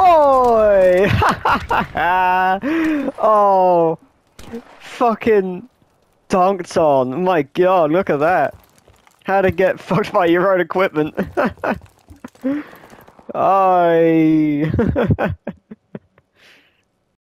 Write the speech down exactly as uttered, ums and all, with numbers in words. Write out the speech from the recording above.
Oi! Oh, fucking donked on. My god, look at that. How to get fucked by your own equipment. Oi!